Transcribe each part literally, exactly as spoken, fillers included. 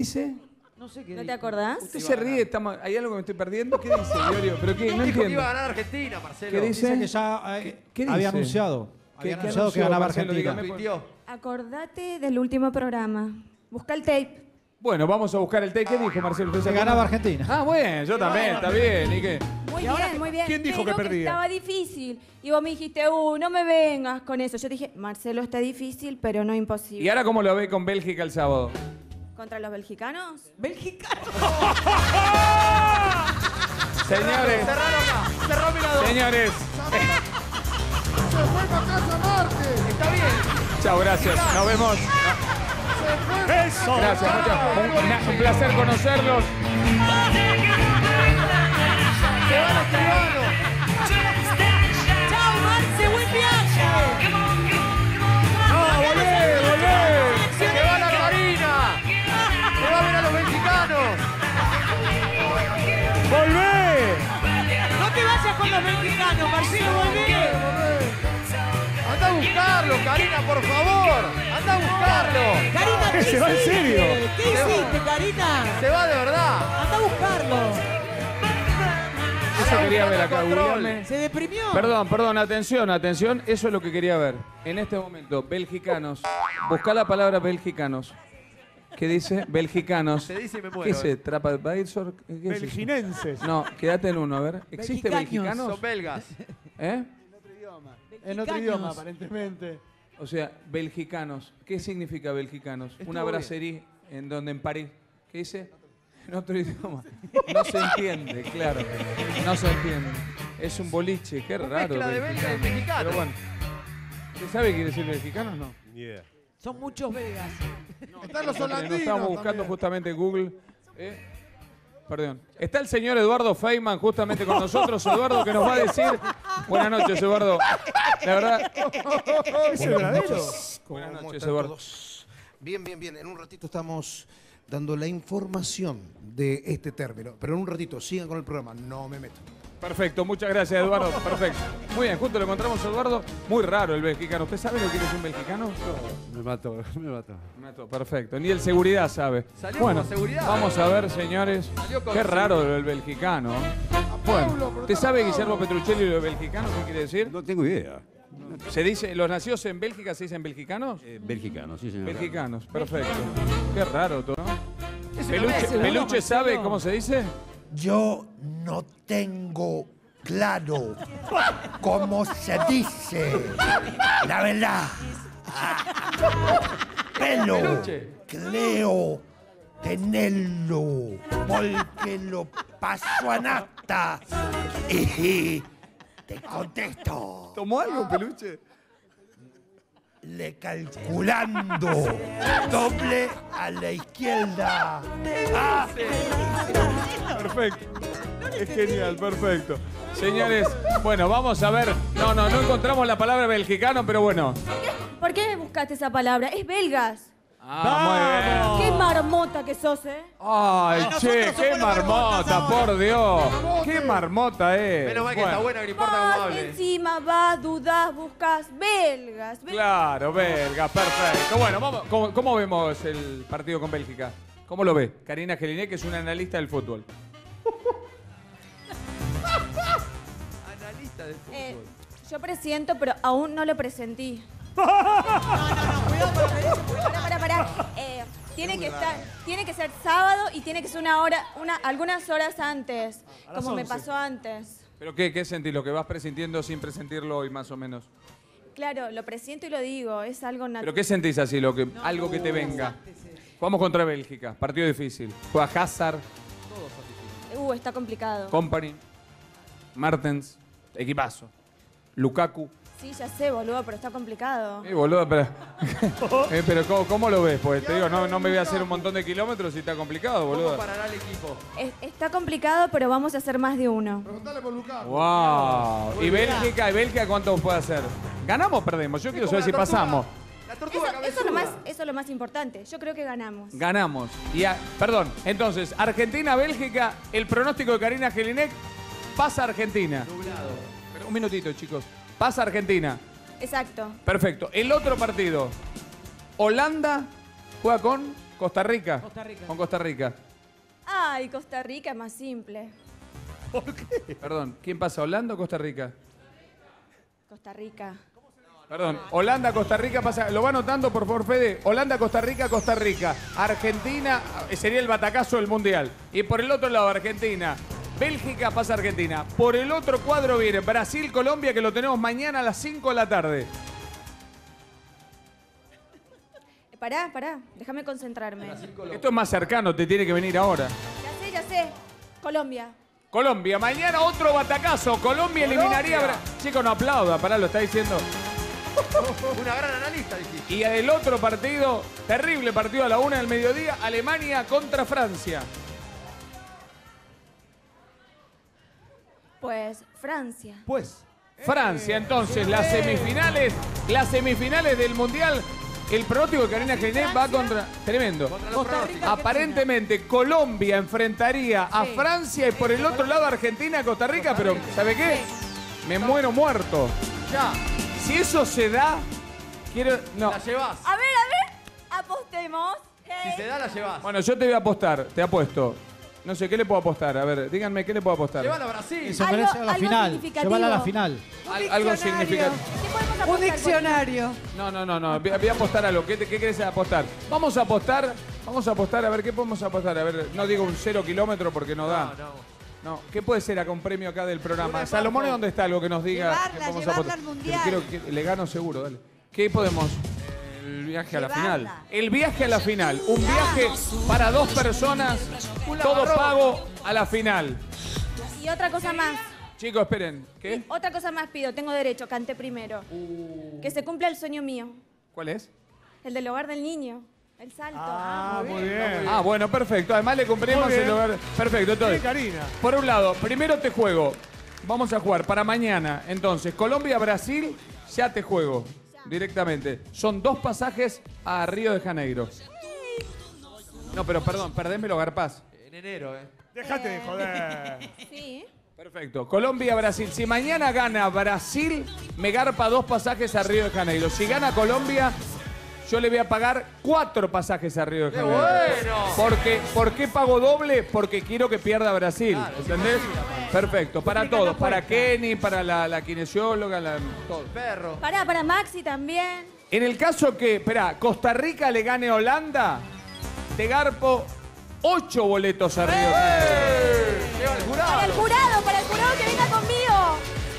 dice? No sé qué ¿No dijo. te acordás? Usted se ríe, estamos, ¿hay algo que me estoy perdiendo? ¿Qué dice, Iorio? ¿Pero qué? No Dijo que entiendo. iba a ganar Argentina, Marcelo. ¿Qué dice? Dice que ya eh, ¿Qué- qué había dice? anunciado. ¿Qué- Había qué anunciado que anunció, ganaba Marcelo? Argentina. Dígame. Tuiteó. Acordate del último programa. Busca el tape. Bueno, vamos a buscar el tape. ¿Qué dijo, Marcelo? ¿Usted se Que acuerda? ganaba Argentina. Ah, bueno, yo también, está bien. ¿Y qué? Muy bien, muy bien. quién dijo Pero que perdía? estaba difícil. Y vos me dijiste, uh, no me vengas con eso. Yo dije, Marcelo, está difícil, pero no imposible. ¿Y ahora cómo lo ve con Bélgica el sábado? ¿Contra los belgicanos? Belgicano. Señores, Cerralo acá. Cerró Mirador. señores. Se fue para casa Márquez. Está bien. Chao, gracias. Nos vemos. Eso. Gracias, muchas. Un, una- un placer conocerlos. Se van los tribanos. ¡Chao, Marce! ¡Buen viaje! ¡No, volvé, volvé! Se va la Karina. Se va a ver a los mexicanos. ¡Volvé! No te vayas con los mexicanos, Marcelo, volvé. Anda a buscarlo, Karina, por favor. Anda a buscarlo. Karina, ¿qué Se va en hiciste? serio. ¿Qué hiciste, Karina? Se va de verdad. Anda a buscarlo. Eso quería ver acá, Control. googleame. Se deprimió. Perdón, perdón, atención, atención. Eso es lo que quería ver. En este momento, belgicanos. Buscá la palabra belgicanos. ¿Qué dice? Belgicanos. Se dice y me ¿Qué muero. es ese? ¿TripAdvisor? ¿Qué es eso? Belginenses. No, quédate en uno, a ver. ¿Existe Belgicanos. belgicanos? Son belgas. ¿Eh? En otro idioma, aparentemente. O sea, belgicanos. ¿Qué significa belgicanos? Una bien. brasserie en donde en París. ¿Qué dice? En otro idioma. No se entiende, claro. No se entiende. Es un boliche, qué raro. Mezcla de belga y belgicano. mexicano. Pero bueno. ¿Usted sabe qué quiere decir belgicanos? No. Son muchos belgas. Están los Nos holandinos. estamos buscando también. justamente en Google. Eh, Perdón. Está el señor Eduardo Feynman justamente con nosotros. Eduardo, que nos va a decir. Buenas noches, Eduardo. La verdad. ¿Es verdadero? Buenas ¿Cómo noches, están Eduardo. todos? Bien, bien, bien. En un ratito estamos dando la información de este término. Pero en un ratito, sigan con el programa. No me meto. Perfecto, muchas gracias, Eduardo. Perfecto. Muy bien, justo lo encontramos, Eduardo. Muy raro el belgicano. ¿Usted sabe lo que es un belgicano? Me mató, me mató. Mato, perfecto. Ni el seguridad sabe. Salió bueno, con seguridad. vamos a ver, señores. Salió con Qué raro seguridad. el belgicano. Pablo, Bueno, pero ¿usted está sabe, Pablo. Guillermo Petruccelli, lo de belgicano? ¿Qué quiere decir? No tengo idea. ¿Se dice, los nacidos en Bélgica se dicen belgicanos? Eh, Belgicano, sí, señor. Belgicanos, perfecto. Qué raro todo, ¿no? Es una Peluche, mezcla. Peluche sabe cómo se dice. Yo no tengo claro cómo se dice la verdad. Pero Peluche. creo tenerlo porque lo paso a nata y te contesto. ¿Tomó algo, Peluche? Le calculando doble a la izquierda. Ah, Perfecto. Es genial, perfecto. Señores, bueno, vamos a ver. No, no, no encontramos la palabra belgicano, pero bueno. ¿Por qué buscaste esa palabra? Es belgas. Ah, Qué marmota que sos, ¿eh? muy bien. Ay, che, qué marmota, por Dios. Qué marmota es. Menos mal que Bueno, está buena, que no importa cómo Vas hable. encima, vas, dudás, buscas belgas. belgas. Claro, belga, perfecto. Bueno, vamos, ¿cómo, cómo vemos el partido con Bélgica? ¿Cómo lo ve? Karina Geliné, que es una analista del fútbol. Analista de fútbol. Eh, yo presiento, pero aún no lo presentí. Pará, pará, pará. Eh, tiene que estar, tiene que ser sábado y tiene que ser una hora, una, algunas horas antes, como me pasó antes. ¿Pero qué, qué sentís? ¿Lo que vas presintiendo sin presentirlo hoy, más o menos? Claro, lo presiento y lo digo, es algo natural. ¿Pero qué sentís así? Lo que, algo que te venga. Jugamos contra Bélgica, partido difícil. Juega Hazard, Uh, está complicado. Company, Martens, equipazo. Lukaku. Sí, ya sé, boludo, pero está complicado. Eh, boludo, pero, eh, pero ¿cómo, cómo lo ves? Pues te digo, no, no me voy a hacer un montón de kilómetros y está complicado, ¿Cómo boludo. parará el equipo? Es- está complicado, pero vamos a hacer más de uno. Preguntale por Lucas. Wow. ¿Y Bélgica? ¿Y Bélgica cuánto puede hacer? ¿Ganamos o perdemos? Yo quiero Como saber si la tortuga. pasamos. La Eso, tortuga eso, es lo cabezuda. más, eso es lo más importante. Yo creo que ganamos. Ganamos. Y a- perdón, entonces, Argentina-Bélgica, el pronóstico de Karina Gelinek, pasa Argentina. Pero un minutito, chicos. Pasa Argentina. Exacto. Perfecto. El otro partido, Holanda juega con Costa Rica. Costa Rica. Con Costa Rica. Ay, Costa Rica es más simple. Perdón, ¿quién pasa? ¿Holanda o Costa Rica? Costa Rica. Perdón, Holanda, Costa Rica pasa. Lo va anotando, por favor, Fede. Holanda, Costa Rica, Costa Rica. Argentina, eh, sería el batacazo del Mundial. Y por el otro lado, Argentina. Bélgica pasa Argentina. Por el otro cuadro viene Brasil, Colombia, que lo tenemos mañana a las cinco de la tarde. Eh, Pará, pará, déjame concentrarme. Esto es más cercano, te tiene que venir ahora. Ya sé, ya sé. Colombia. Colombia, mañana otro batacazo. Colombia eliminaría a Bra- Chicos, no aplauda, pará, lo está diciendo. Una gran analista, dijiste. Y el otro partido, terrible partido a la una del mediodía, Alemania contra Francia. Pues Francia. Pues. Francia, entonces, las semifinales, las semifinales del Mundial. El pronóstico de Karina Genet va contra... Tremendo. Costa Rica. Aparentemente, Colombia enfrentaría a Sí. Francia y por el otro lado Argentina, Costa Rica, pero ¿sabe qué? Me muero muerto. Ya, Si eso se da, quiero... No. la llevas. A ver, a ver. Apostemos. Si Hey. se da, la llevas. Bueno, yo te voy a apostar, te apuesto. No sé, ¿qué le puedo apostar? A ver, díganme, ¿qué le puedo apostar? Llévala a Brasil. Se Algo- merece a la algo final. significativo. Llévala a la final. Al- algo significativo. ¿Qué podemos apostar? Un diccionario. No, no, no, no. Voy a, voy a apostar a lo. ¿Qué, te- qué querés apostar? Vamos a apostar. Vamos a apostar. A ver, ¿qué podemos apostar? A ver, no digo un cero kilómetro porque no da. No, no. No, ¿qué puede ser acá un premio acá del programa? Una Salomón, smartphone. ¿dónde está algo que nos diga? Llevarla, que podemos llevarla apostar? al Mundial. Quiero que le gano seguro, dale. ¿Qué podemos? El viaje a la Llevarla. final. El viaje a la final. Un viaje para dos personas, todo pago a la final. Y otra cosa más. Chicos, esperen. ¿Qué? Otra cosa más pido. Tengo derecho. Canté primero. Que se cumpla el sueño mío. ¿Cuál es? El del hogar del niño. El salto. Ah, muy bien. Ah, bueno, perfecto. Además le cumplimos Muy bien. el lugar. Perfecto, Sí, entonces. Karina. Por un lado, primero te juego. Vamos a jugar para mañana. Entonces, Colombia-Brasil, ya te juego directamente. Son dos pasajes a Río de Janeiro. No, pero perdón, perdémelo, Garpaz. En enero, eh. Déjate de joder. Sí. Perfecto. Colombia-Brasil. Si mañana gana Brasil, me garpa dos pasajes a Río de Janeiro. Si gana Colombia, yo le voy a pagar cuatro pasajes a Río de Janeiro. bueno! Porque, ¿por qué pago doble? Porque quiero que pierda Brasil. ¿Entendés? Perfecto. Para todos. Para Kenny, para la, la kinesióloga, la, todo. Perro. Pará, para Maxi también. En el caso que, espera, Costa Rica le gane a Holanda, te garpo ocho boletos a Río de Janeiro. Lleva el jurado. Para el jurado, para el jurado que venga conmigo.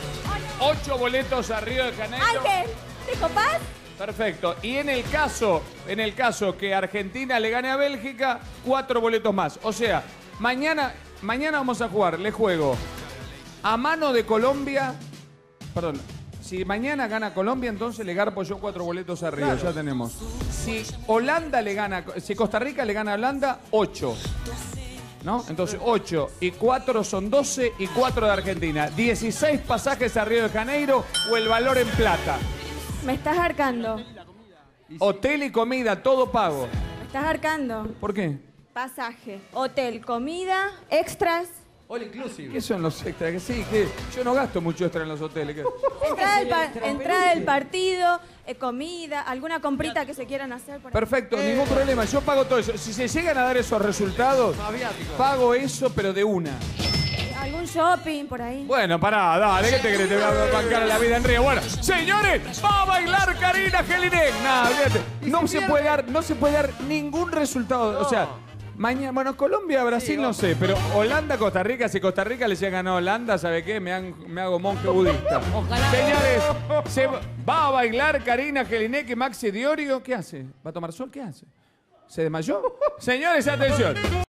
Ocho boletos a Río de Janeiro. Ángel, ¿te copás? Perfecto. Y en el caso, en el caso que Argentina le gane a Bélgica, cuatro boletos más. O sea, mañana, mañana vamos a jugar, le juego a mano de Colombia. Perdón. Si mañana gana Colombia, entonces le garpo yo cuatro boletos a Río. Ya tenemos. Si Holanda le gana, si Costa Rica le gana a Holanda, ocho. ¿No? Entonces, ocho y cuatro son doce y cuatro de Argentina. dieciséis pasajes a Río de Janeiro o el valor en plata. Me estás arcando. Hotel y comida, todo pago. Me estás arcando. ¿Por qué? Pasaje, hotel, comida, extras. All inclusive. ¿Qué son los extras? Que sí, que yo no gasto mucho extra en los hoteles. ¿Qué? Entrada del, par- entrada del partido, eh, comida, alguna comprita que se quieran hacer. Por ahí. Perfecto, ningún problema. Yo pago todo eso. Si se llegan a dar esos resultados, Más viático. pago eso, pero de una. Algún shopping por ahí. Bueno, pará, dale, ¿qué te crees? Te voy a bancar la vida en Río. Bueno, señores, va a bailar Karina Jelinek. Nada, fíjate. No se puede dar, no se puede dar ningún resultado. O sea, mañana, bueno, Colombia, Brasil, no sé, pero Holanda, Costa Rica, si Costa Rica le llega a Holanda, ¿sabe qué? Me, han- me hago monje budista. Señores, se va a bailar Karina Jelinek y Maxi Diorio. ¿Qué hace? ¿Va a tomar sol? ¿Qué hace? ¿Se desmayó? Señores, atención.